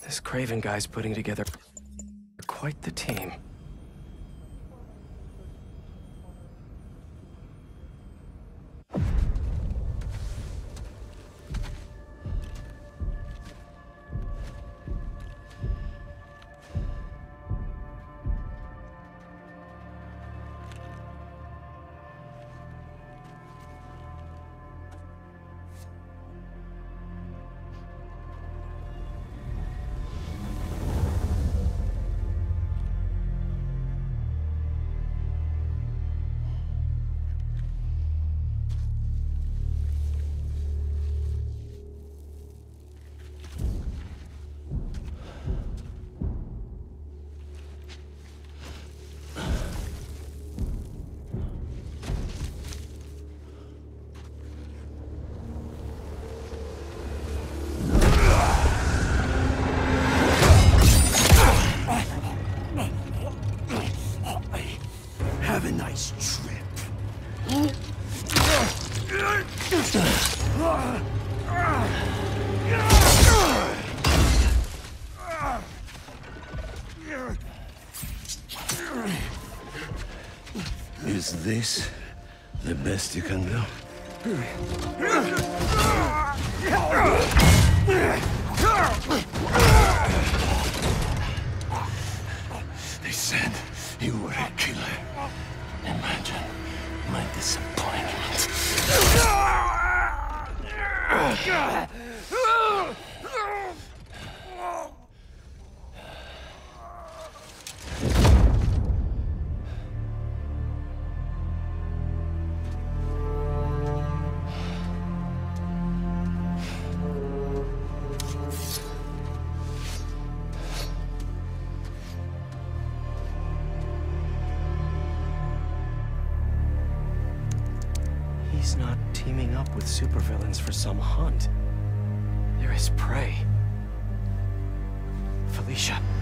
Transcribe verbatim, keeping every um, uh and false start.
This Craven guy's putting together quite the team. Have a nice trip. Is this the best you can do? They said you were a killer. Imagine my disappointment. He's not teaming up with supervillains for some hunt. They're his prey. Felicia.